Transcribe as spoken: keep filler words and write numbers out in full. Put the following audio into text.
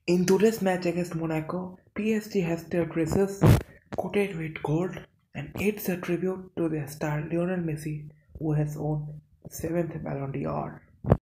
In today's match against Monaco, P S G has their dresses coated with gold, and it's a tribute to their star Lionel Messi, who has won the seventh Ballon d'Or.